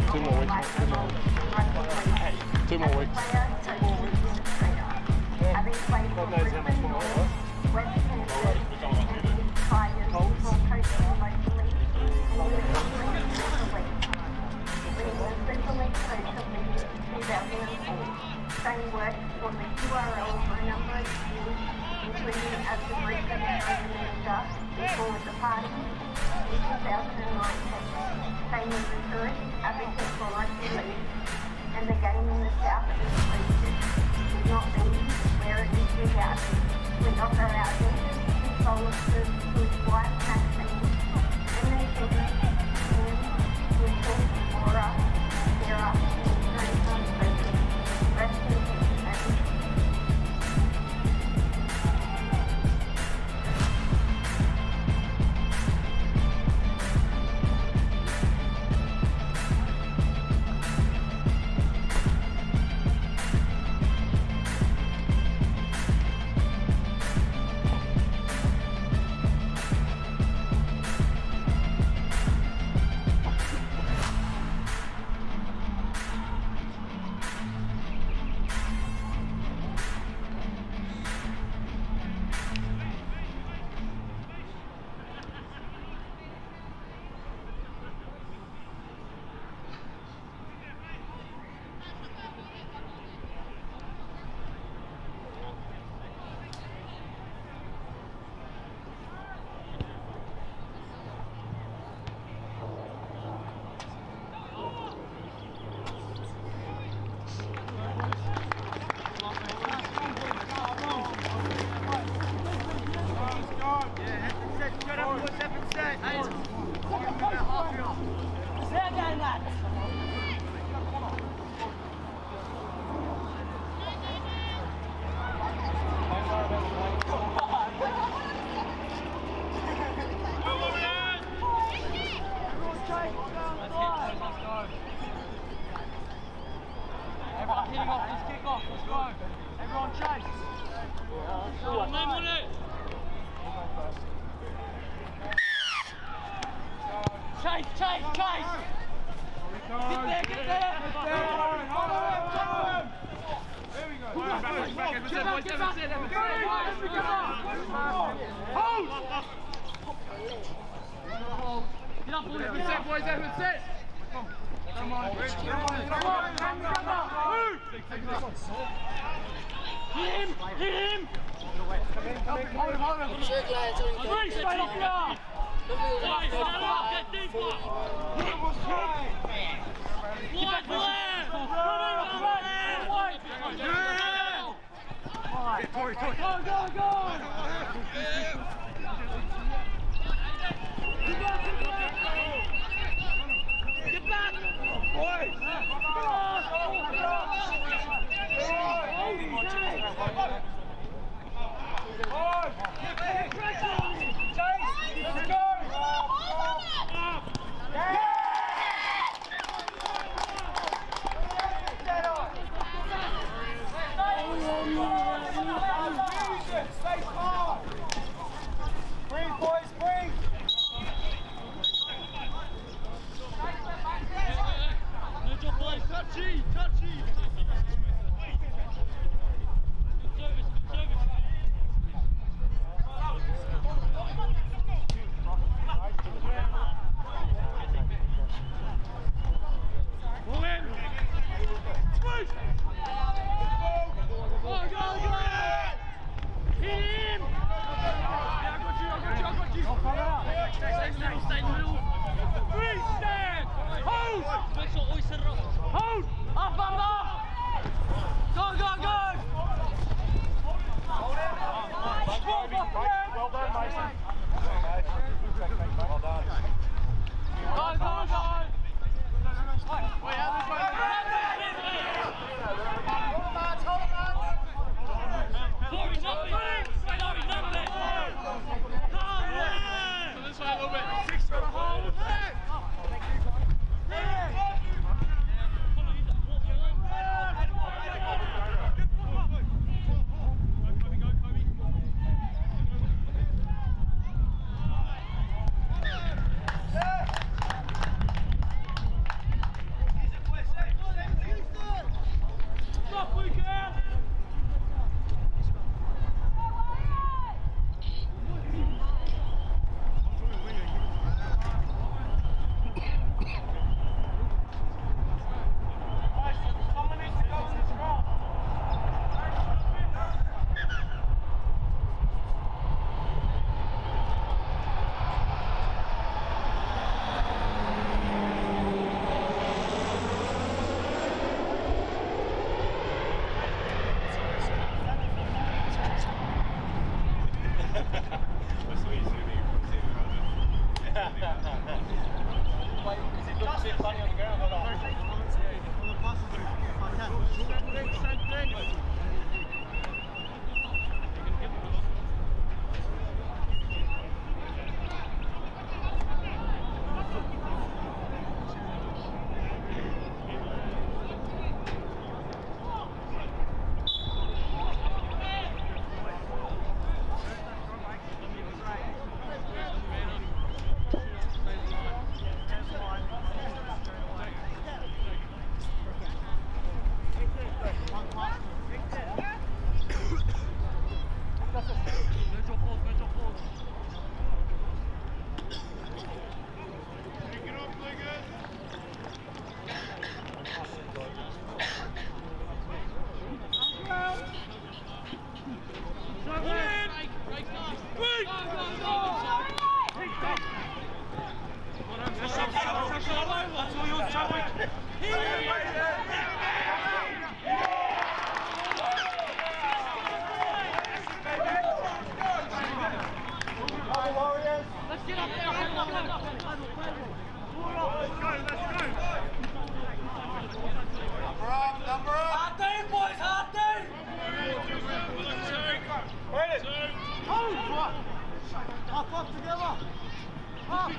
2 more weeks, mate. 2 more weeks. 2 more weeks. God knows how much more it Shane worked for the URL for a number of years, including as the group administrative manager before the party. In 2019, Shane was a tourist advocate for rugby league, and the game in the South East region would not be where it is without him. We offer our deepest condolences to his wife Maxine and their children, Ian, Winchell, Laura, Sarah, and his grandson Sophie. Rest in peace, Shane. Hold! Let's get up there. Let's go. Number up. Hard team, boys. Hard team. Ready. Up together. Up.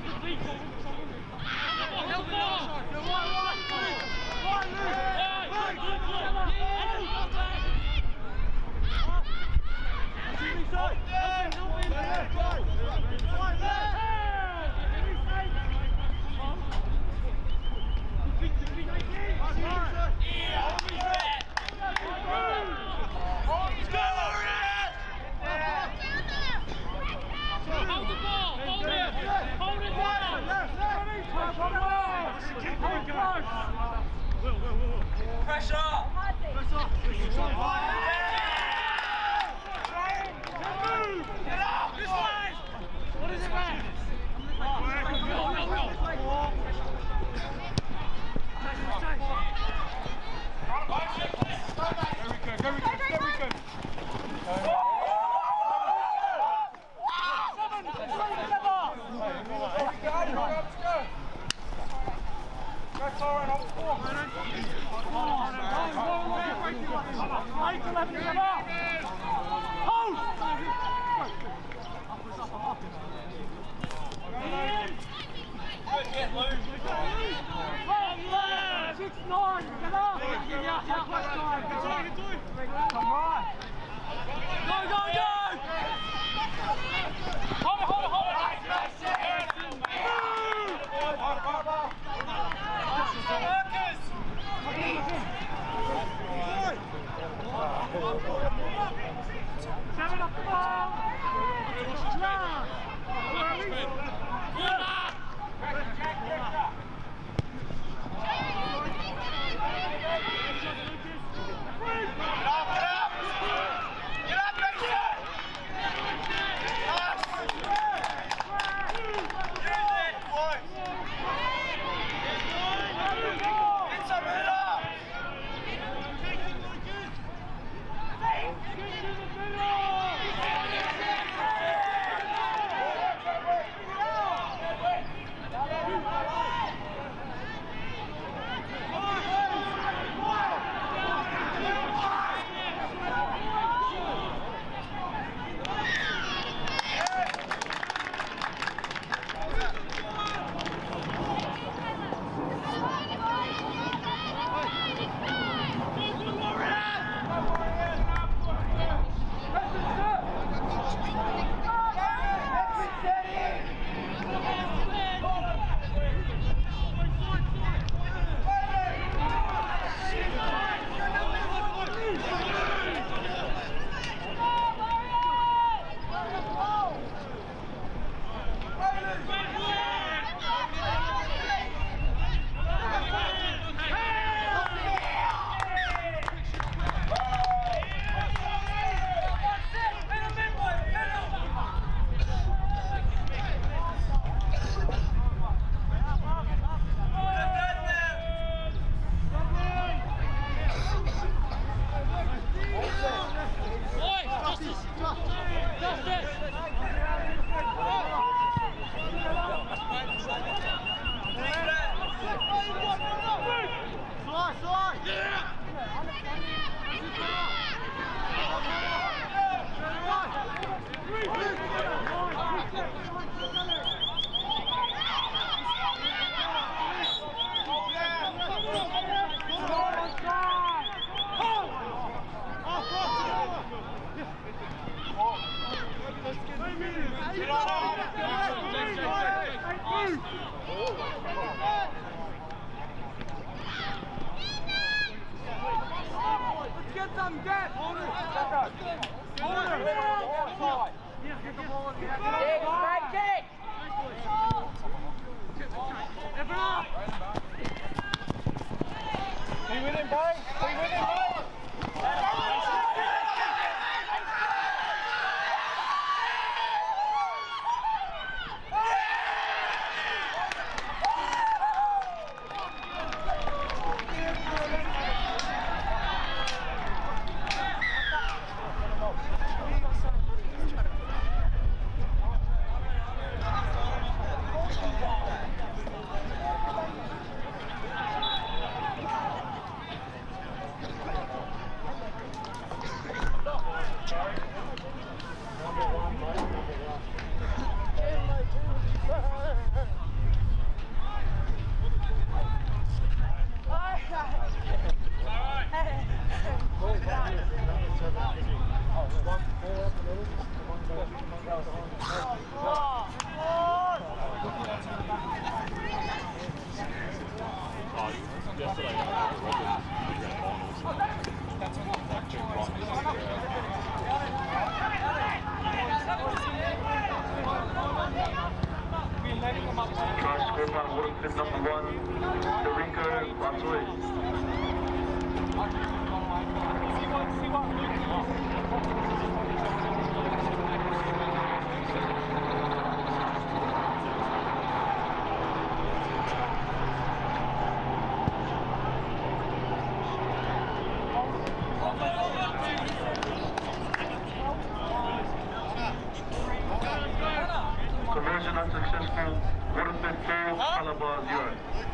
Conversion unsuccessful. Waterford 4, Calabar 0.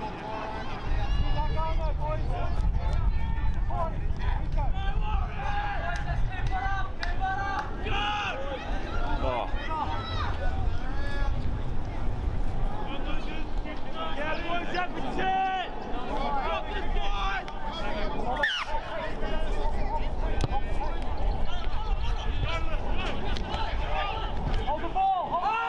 Hold the ball!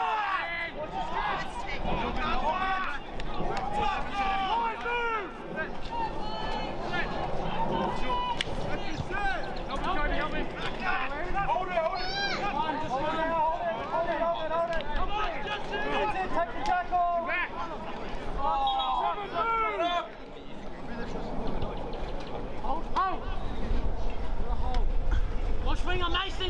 Watch Winger Mason!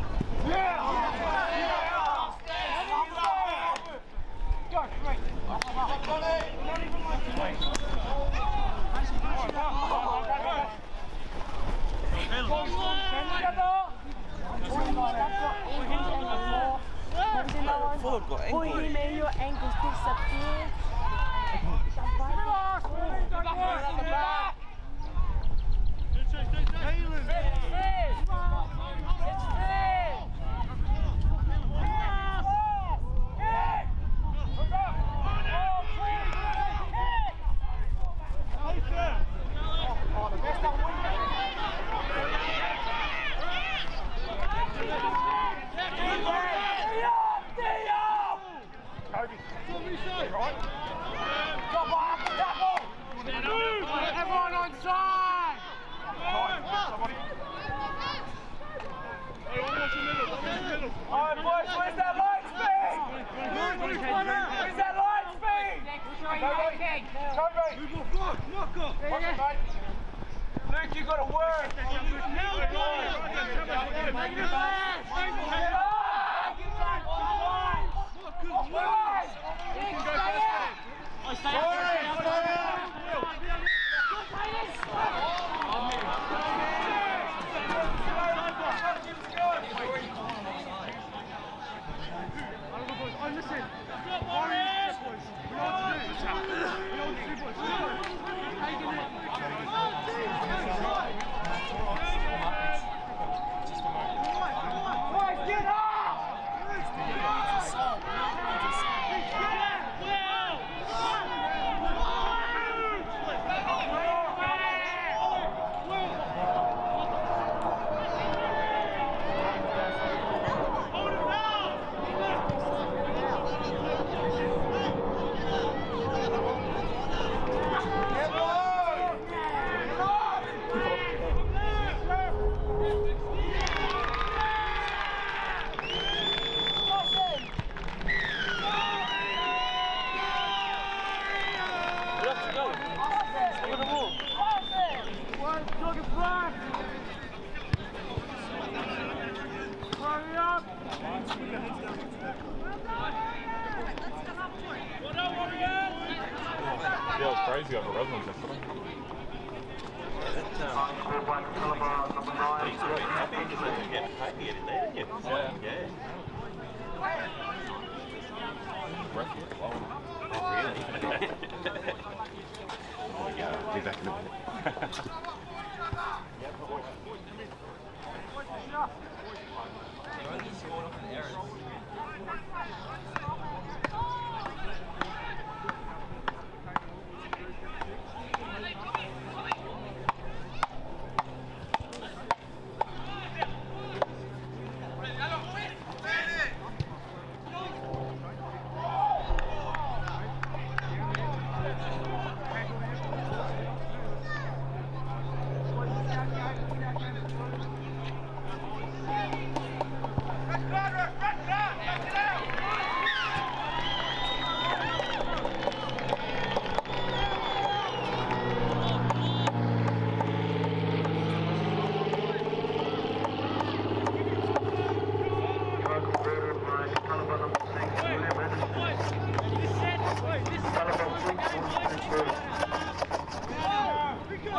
Put him in your ankles disappear. Everyone on side! Alright boys, where's that light speed? Where's that light speed? Luke, you got to work! Yeah, it was crazy over Redlands yesterday. Be back in a minute.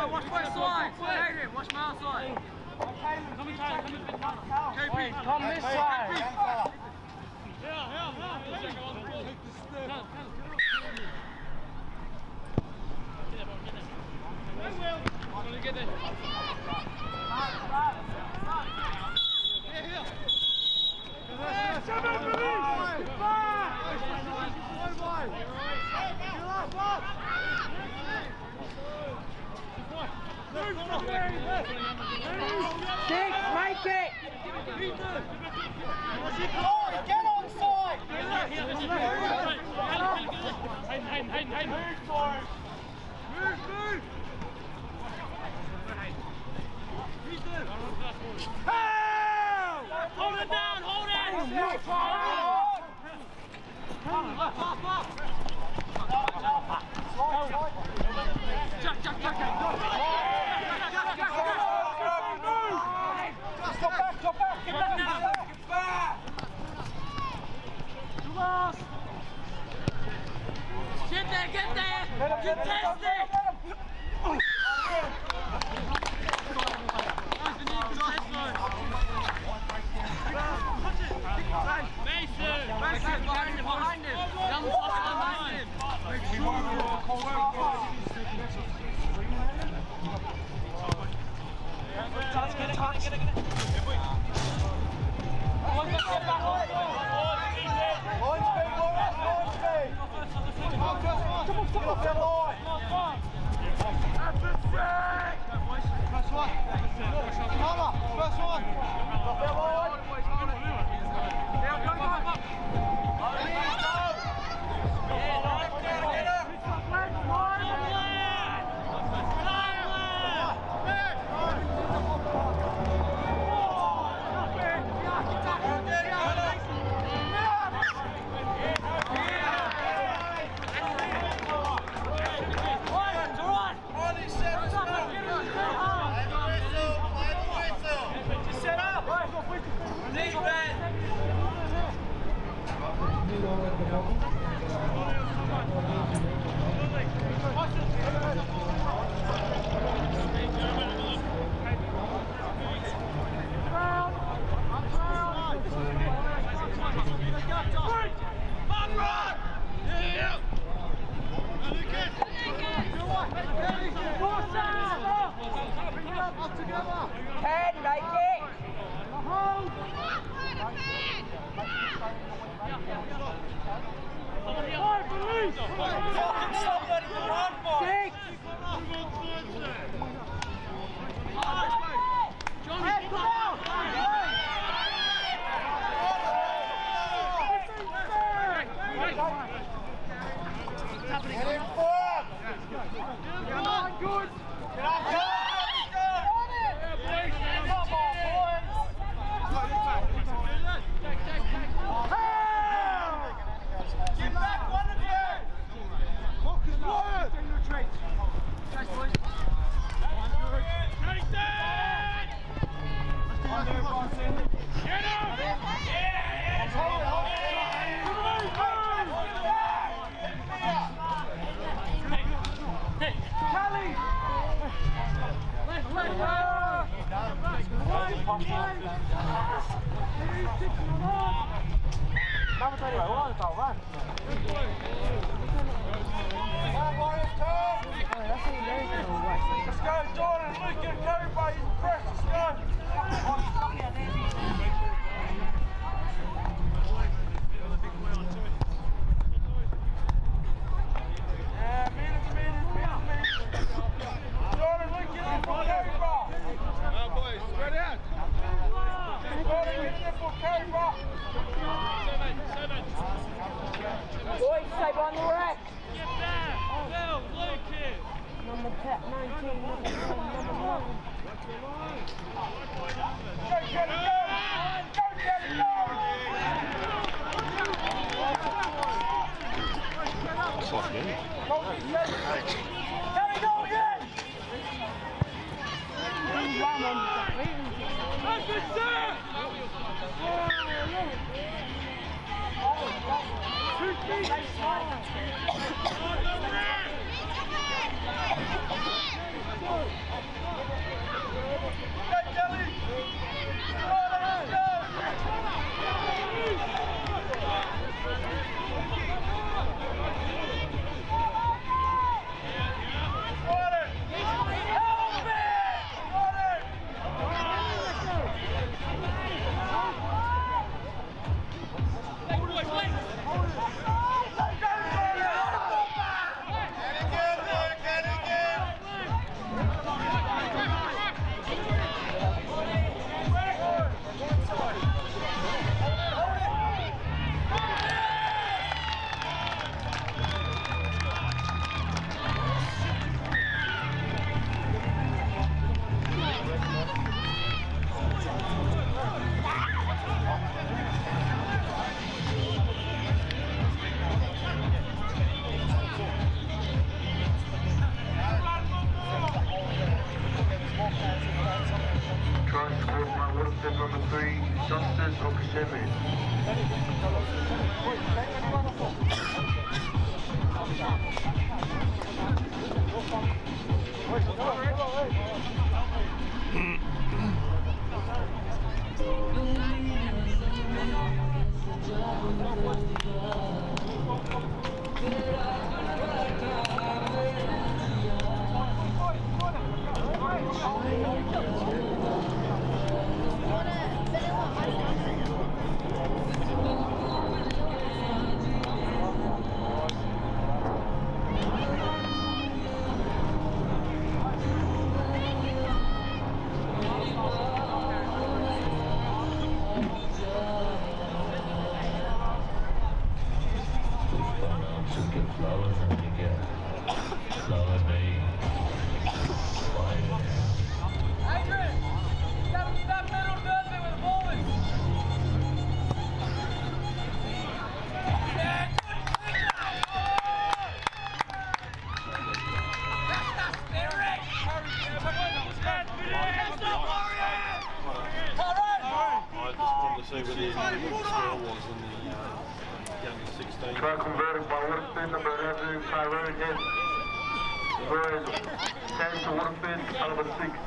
watch my side. Adrian, watch my outside. Come this side. Six, make it! Get on side! Move! Hold it down, hold it! Jack! Go back! Get back! Get there! You test it! Mason, behind him. Young behind him. Let's go, Jordan, Luke, get a carry by his press, let's go. Jordan, Luke, get in for carry bar. Now boys, spread out. Jordan, get in for carry bar. 7. Boys, stay on the rack. Get back. Phil, Luke here. Number 19, number 10, number 9. Try converting by Waterford, number 11, Tyrone Head. Whereas 10 to Waterford, caliber 6.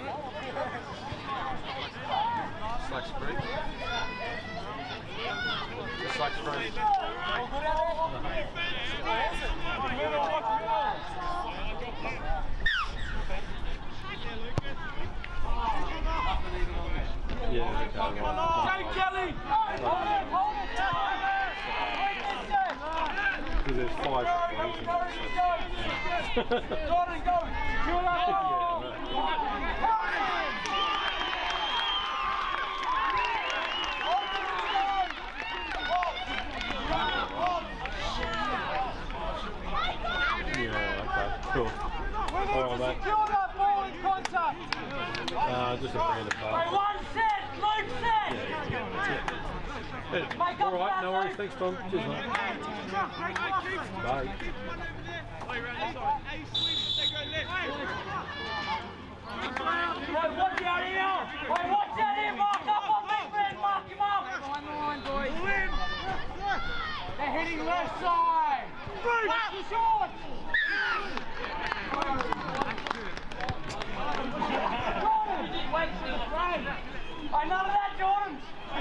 Slack's break. Slack's break. Yeah, Go, Kelly! Hold it! Because there's 5 Jordan, go! Cool. Alright, mate. Secure that ball in contact! Just a random pass. Wait, one set! Luke set! Alright, no worries. Thanks, Tom. Cheers, mate. Bye. Wait, watch out here! Wait, watch out here! Mark up on big man! Mark him up! On the line, boys. They're hitting left side! Watch the shorts! Jordan! Wait, Jordan! None of that, Jordan!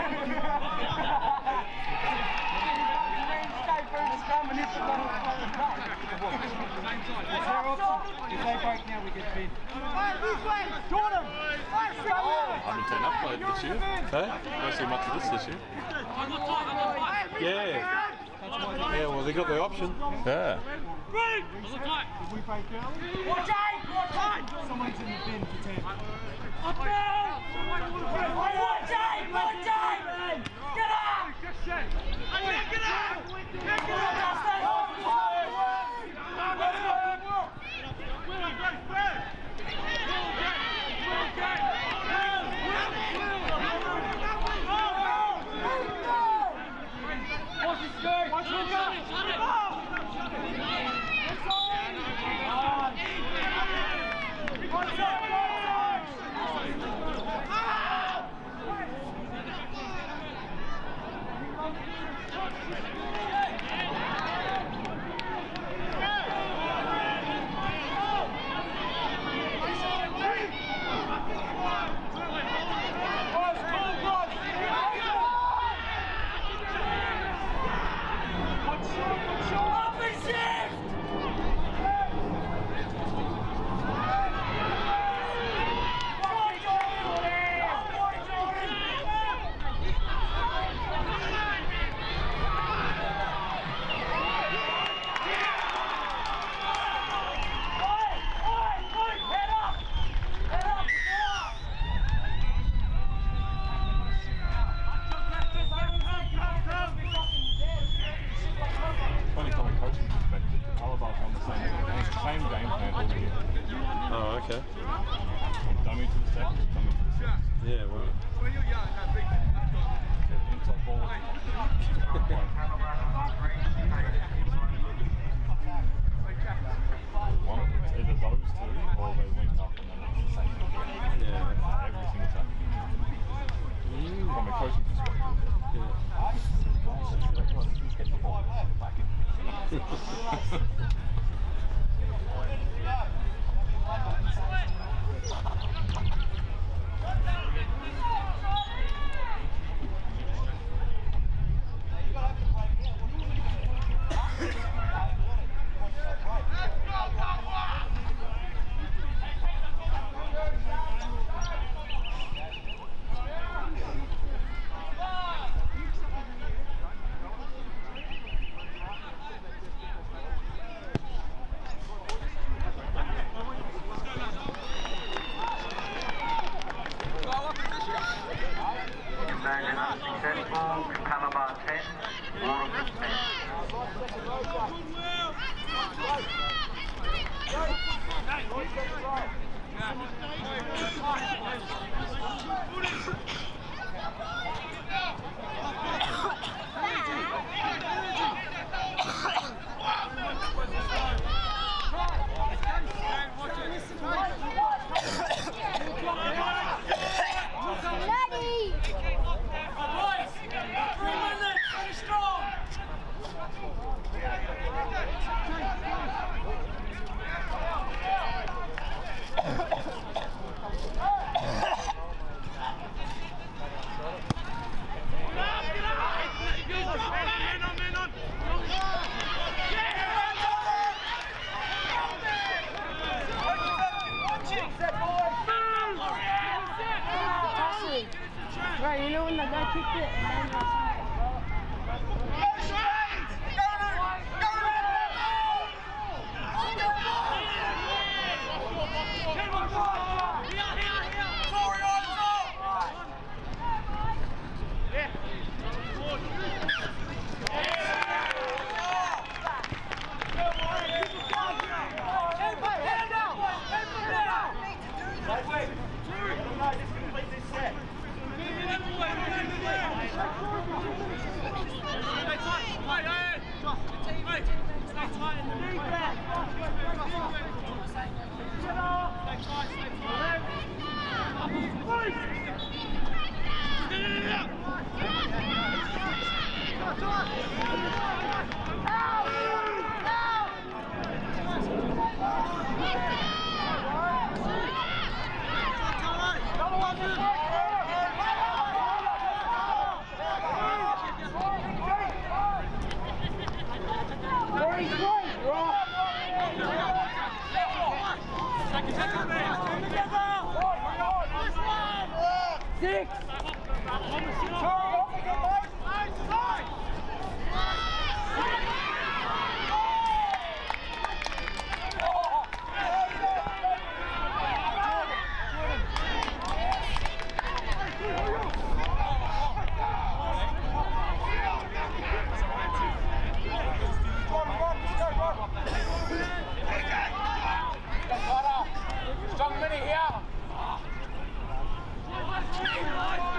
If they break now, we get bid. Jordan! I haven't turned up played this year. Hey? Don't see much of this year. Yeah. Yeah, well, they got the option. Yeah. Did we break early? Watch out! Someone's in the bin for 10. Up now! Watch out! Get up! Get up! Dummy to the second. Dummy to the second. Yeah, well. When you're young, that big Inside ball. One of it's either those two or they link up and then it's the same thing. Yeah. Every single time. From a coaching perspective. Conversion unsuccessful. Calabar 10, Waterford 10. Right, you know when the guy kicked it and then Strong mini here.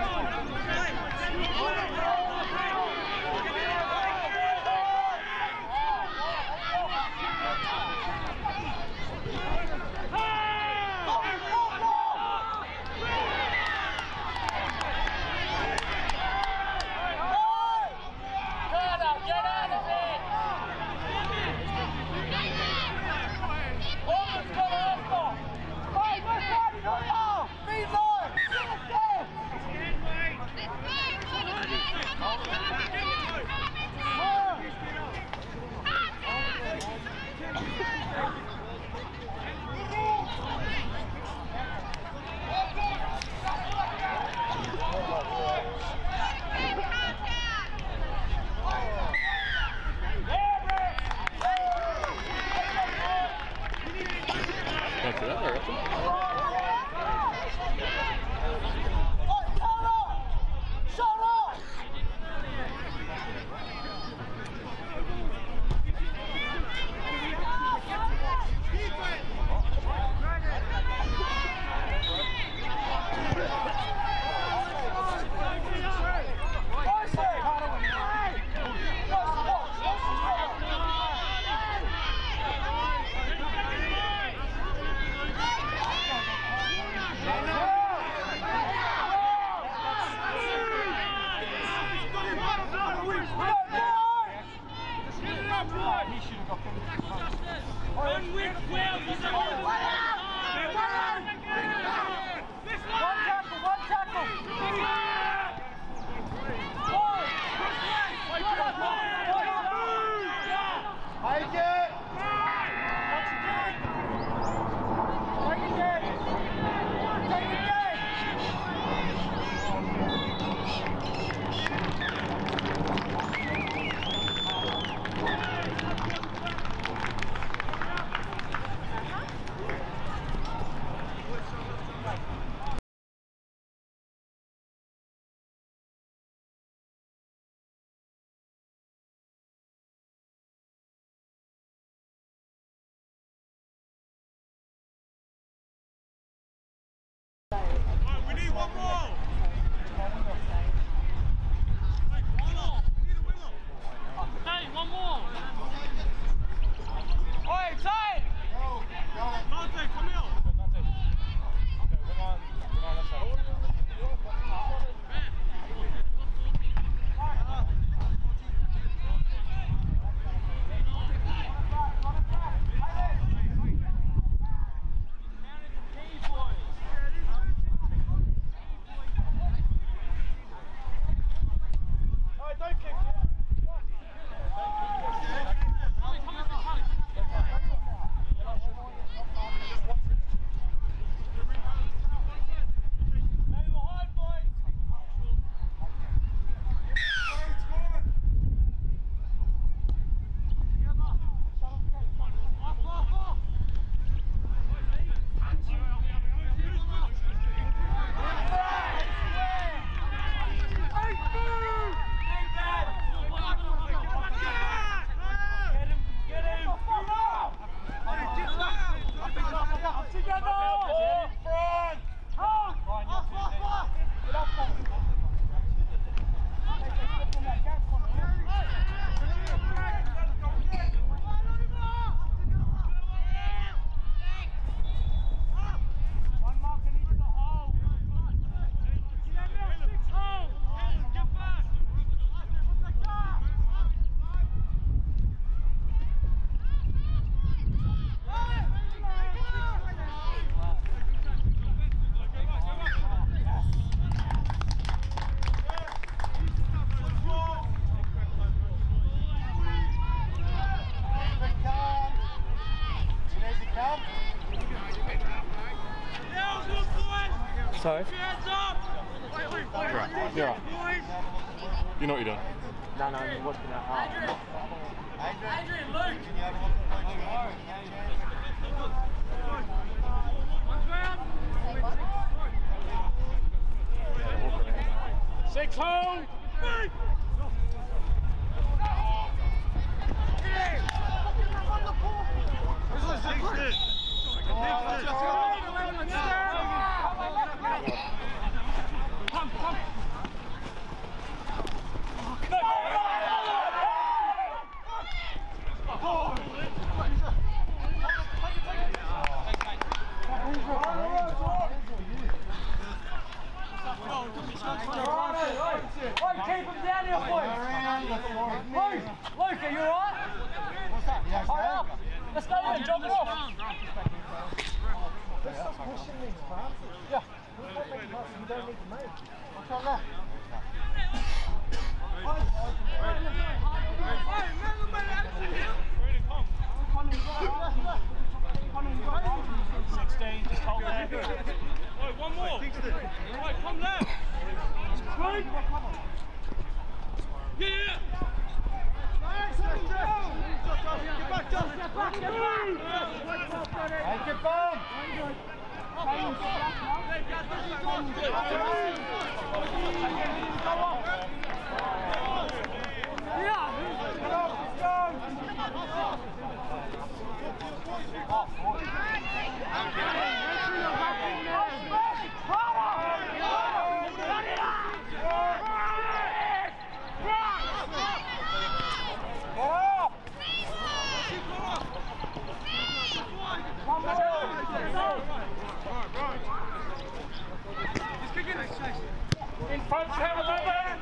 Sorry? You're right. You know what you're doing. No, you're working out hard. Adrian, Luke! 6 home! Keep him down here, boys! Luke, are you alright? What's that? Hurry up! Let's go in, jog it off! Let's stop pushing these passes. Yeah. You don't need to move. What's on that? 16, just hold there. Right, one more! Right, come left! Right. Yeah! Get back, John! Get back! Get back! In front, have a moment!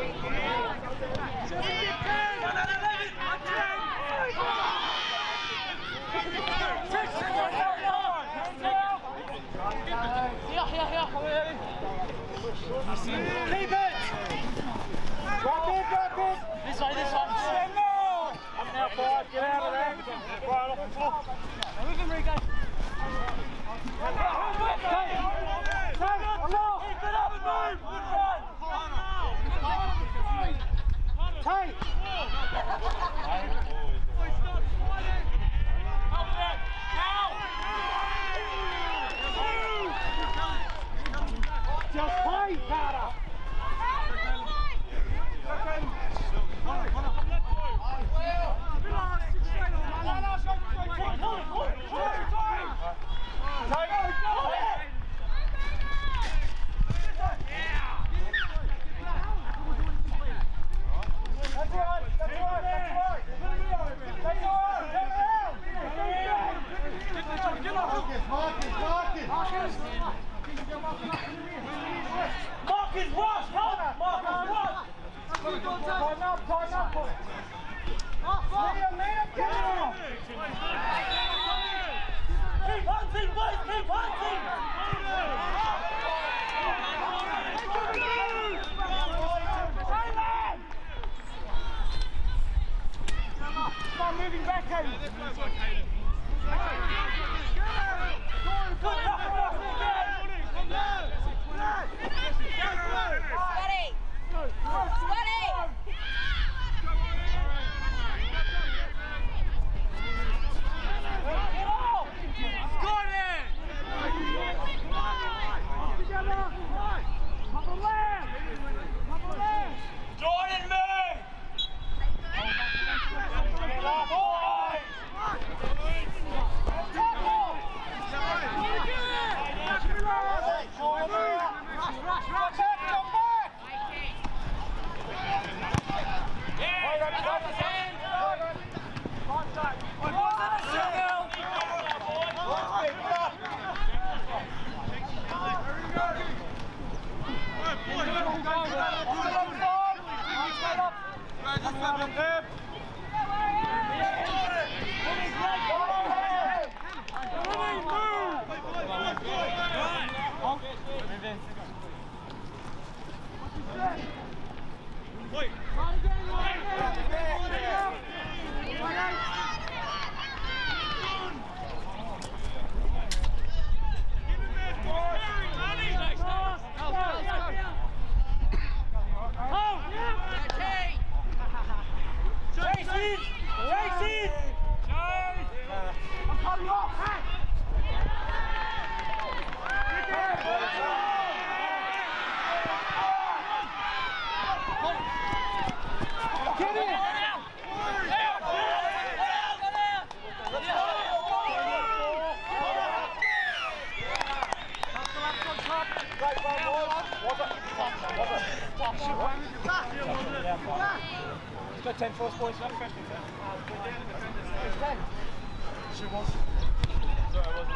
Keep it! Drop it! This way, this way. Up now, 5, get out of there. Right off the floor. Move him, Rico. Tight! Just play, Carter! Keep hunting, boys! Keep hunting! Start moving back, Hayden. Jordan, move! Nice. Got 10 for us, boys. She was. Sorry, I wasn't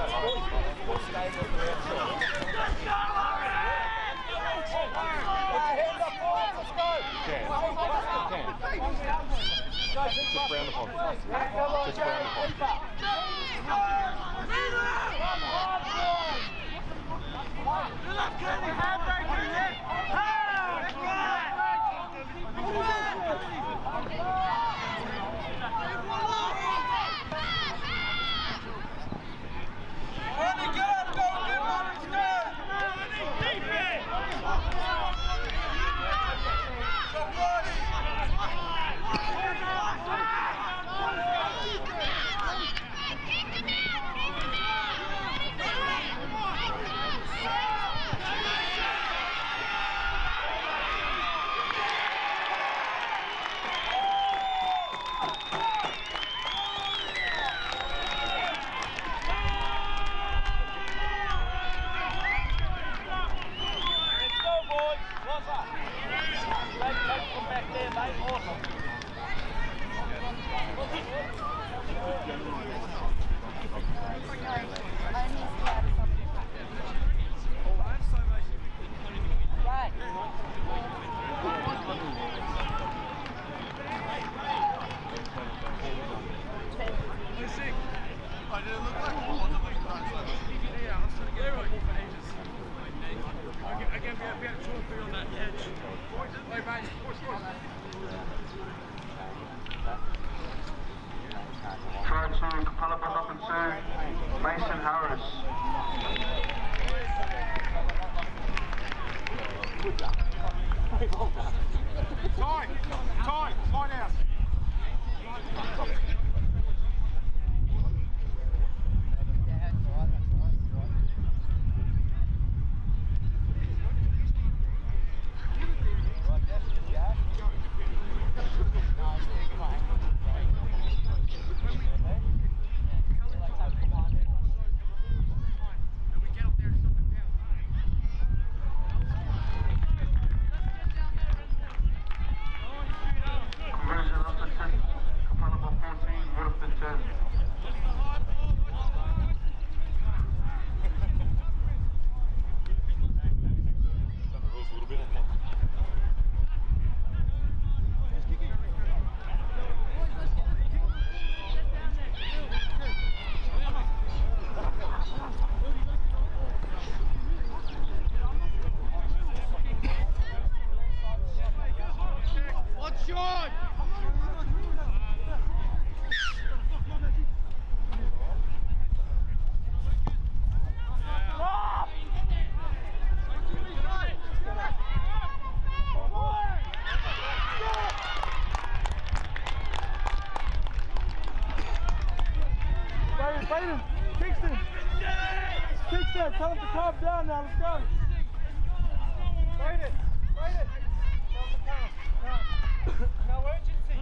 Try to Capalaba number 2, Mason Harris. Time out. Conversion number 10, Capalaba 14, Woodford 10. What's shot? Baden, Kingston! Kingston, tell him to calm down now, let's go! Baden! Tell him to calm. No urgency!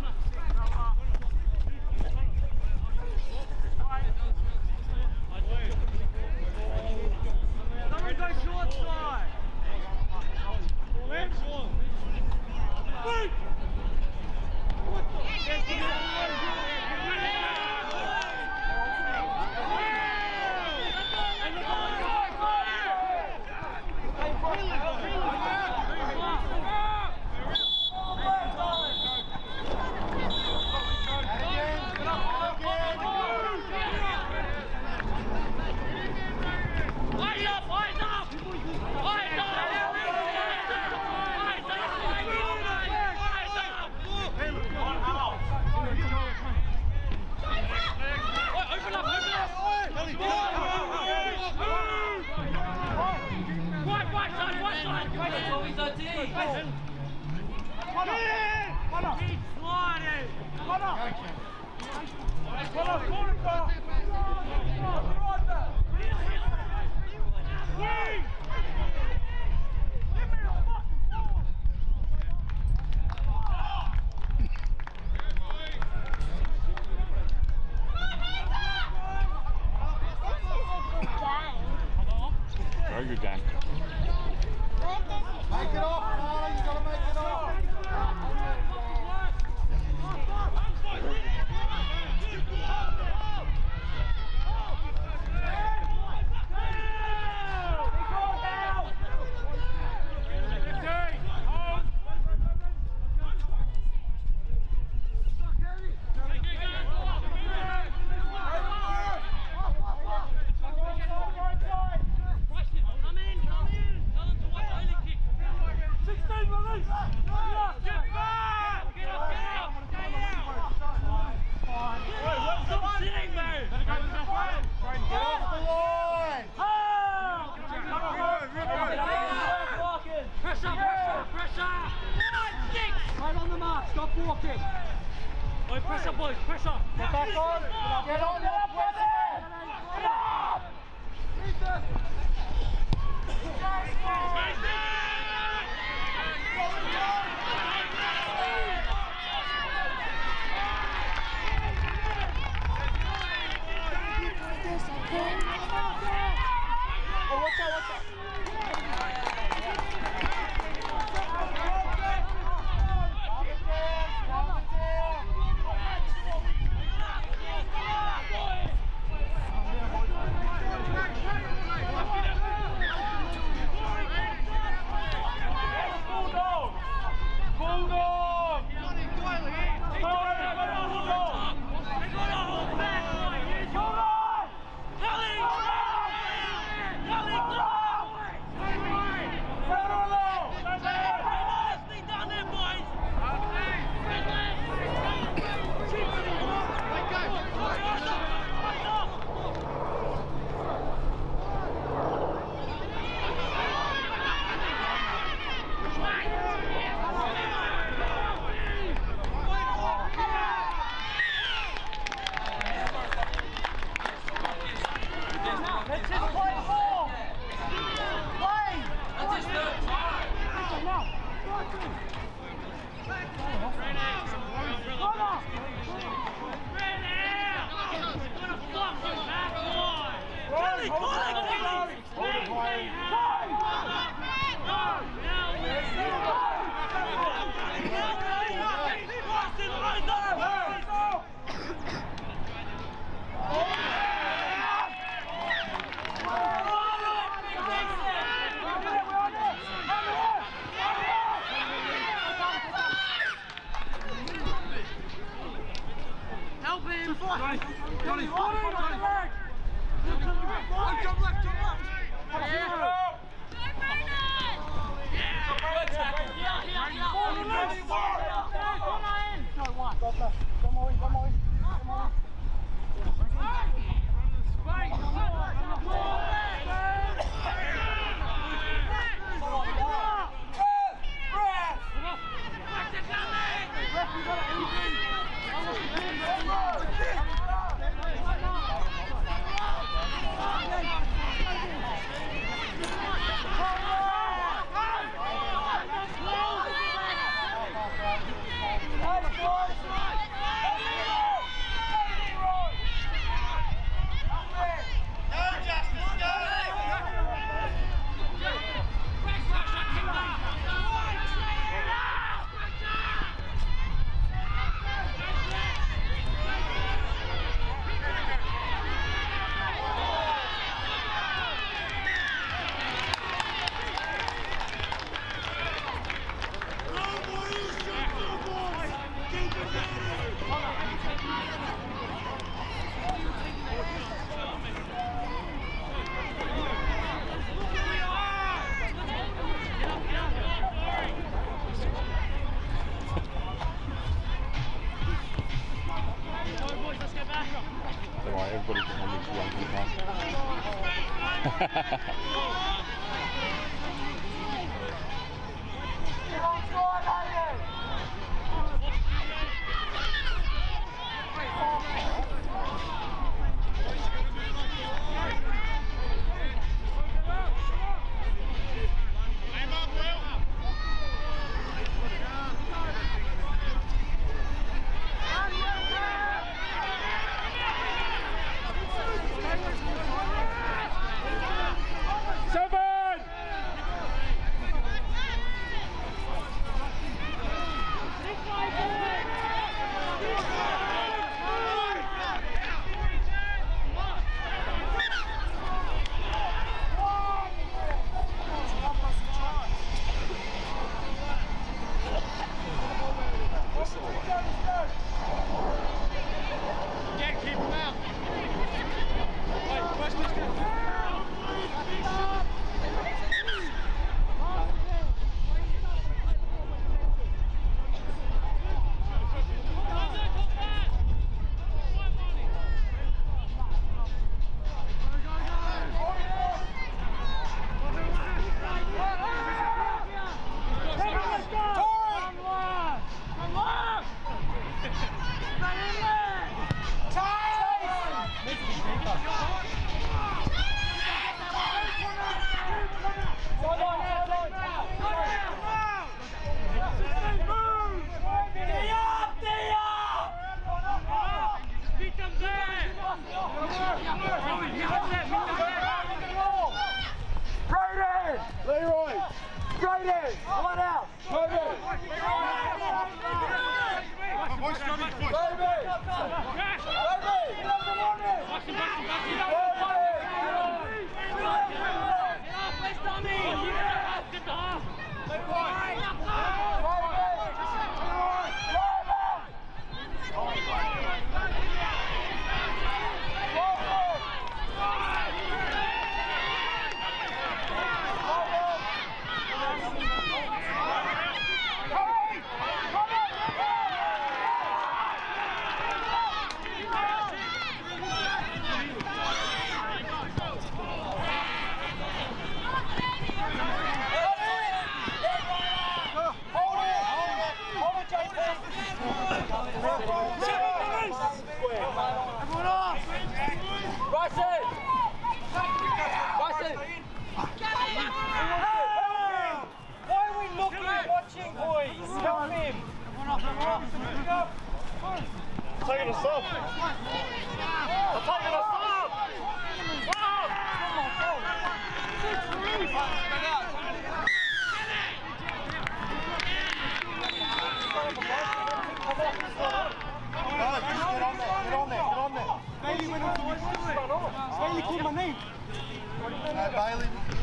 Someone go short side! Where's Sean? Wait! Very good game. Make it off, Carly, you gotta make it off. Pressure, boys, pressure! Get back on! Get on, get up, Everybody can only see one Leroy! Straight in! Come on out! Move it! Taking a sub. I'm taking a sub. Get on there. Bailey went off the west. Bailey called my name. Bailey.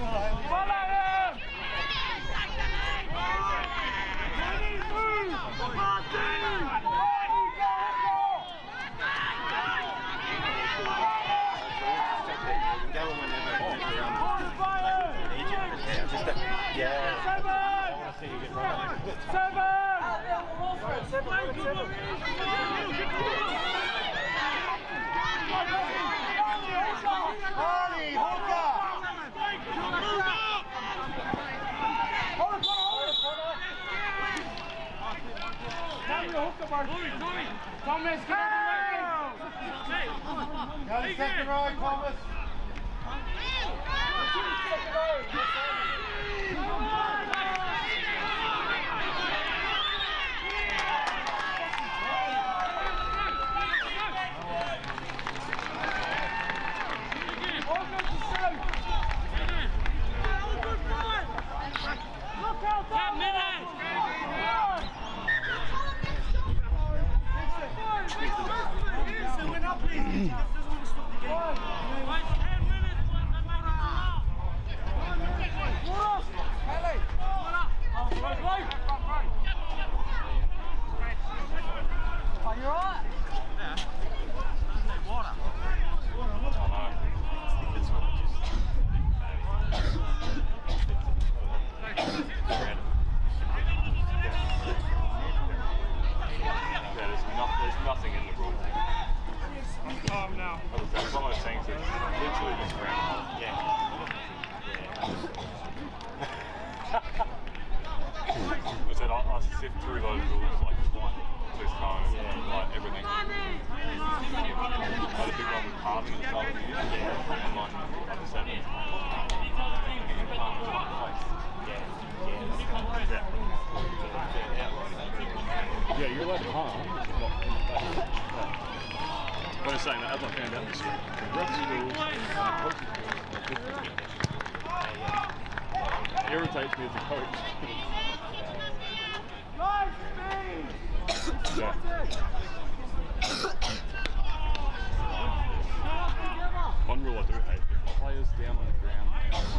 Thomas, get out of the way! Got a second row, Thomas! Yeah, you're like, huh? But I'm saying that, as I found out this week, the ref schools irritates me as a coach. Yeah. One rule I do hate, if the player's down on the ground,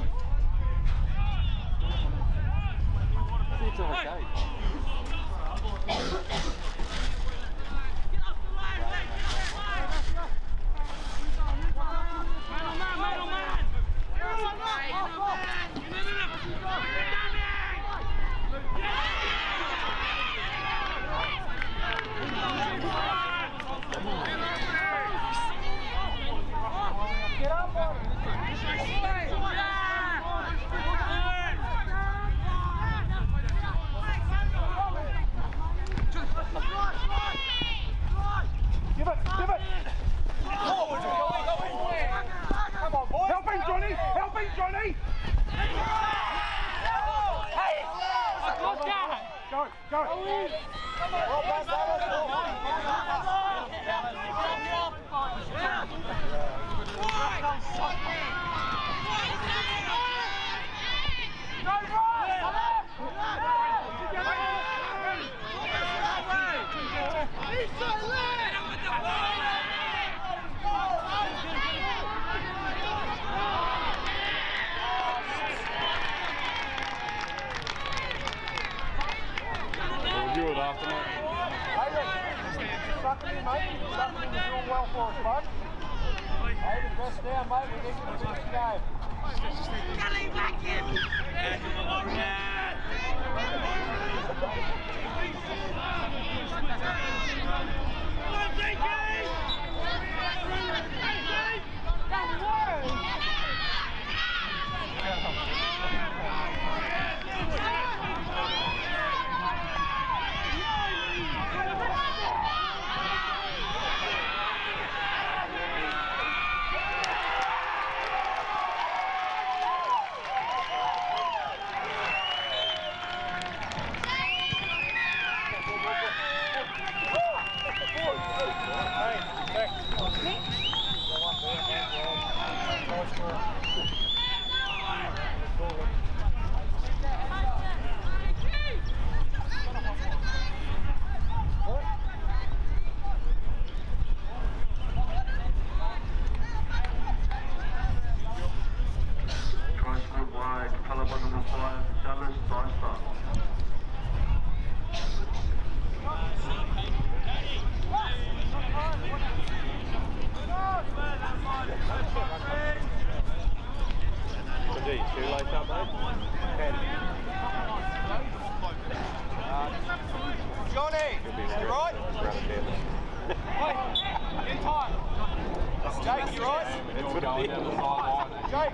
I think it's okay. do it after, mate. Suck it in, mate. Suck it in. You're doing well for us, bud. Hey, the best down, mate. We need to finish the game. Gully back in! Johnny, you right? Hey, in time. Jake, you right? Jake.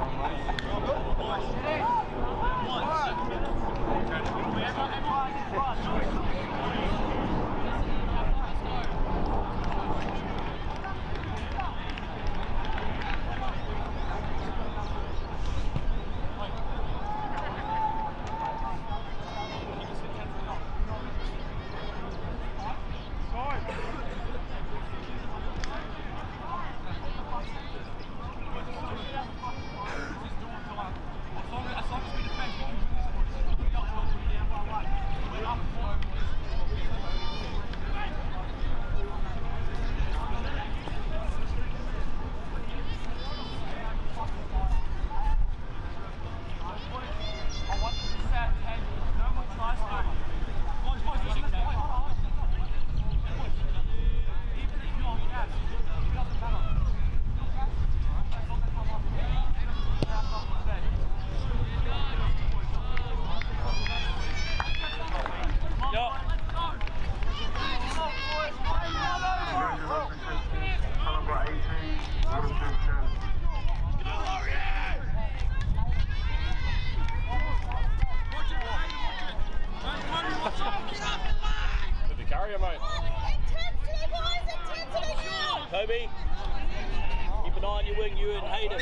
Toby, keep an eye on your wing, you and Hayden.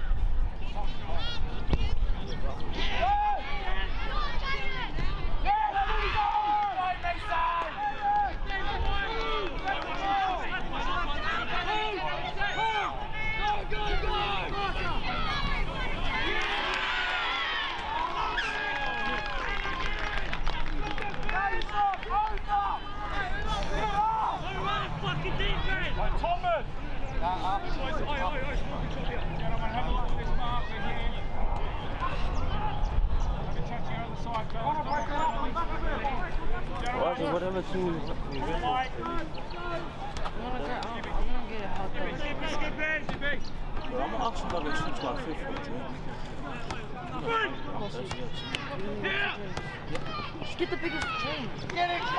Whatever team is I'm gonna get a hot dog. I'm actually not going to switch my fifth one, Just get the biggest train. Get it,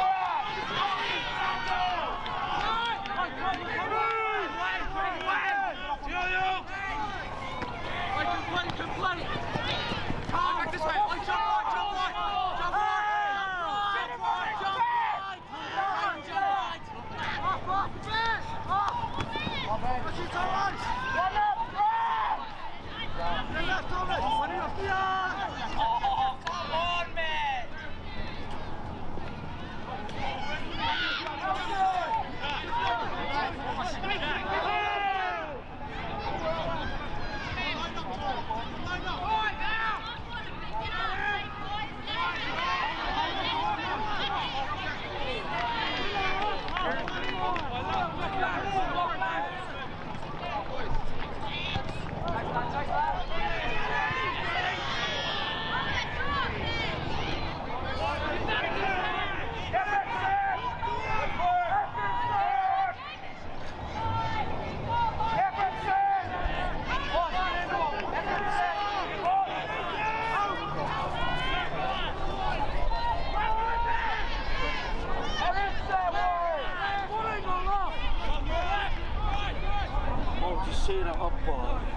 se dig op på.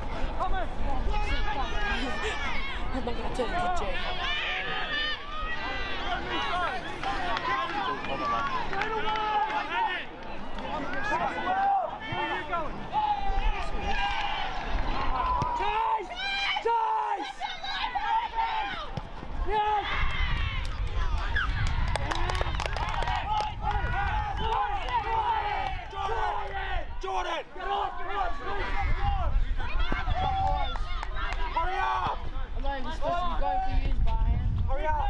Han er gonna turn into Jay. Jordan! Get off! Hurry up! I'm not even supposed to be going for you, Brian. Hurry up!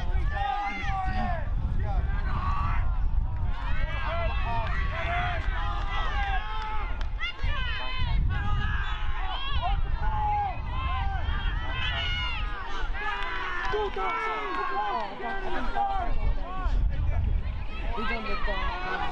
We don't get that.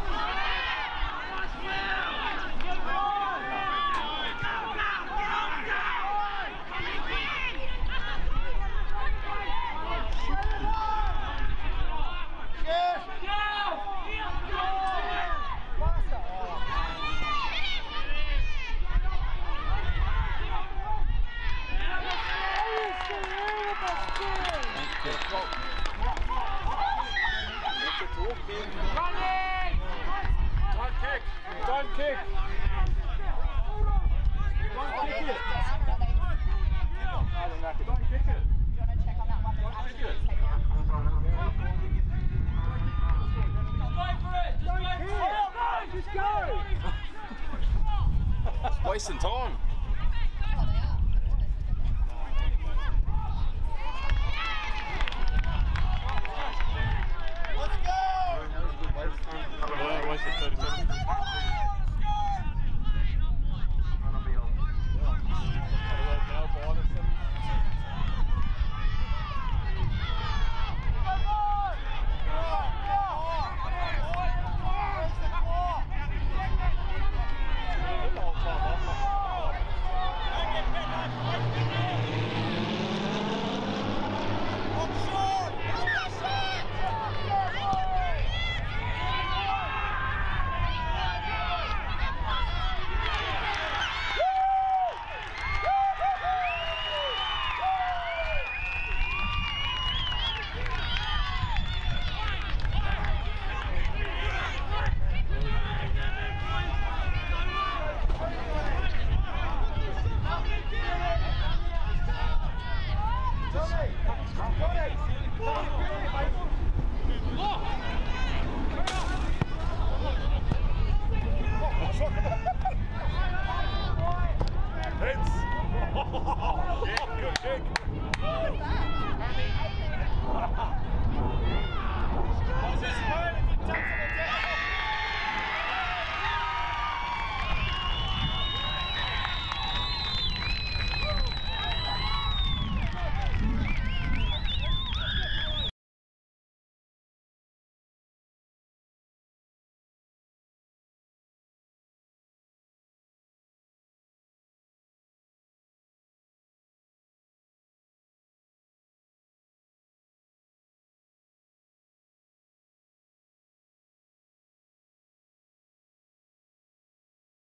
Don't kick! It's wasting time. Let's go! Yeah, wasted 30 seconds. Good kick.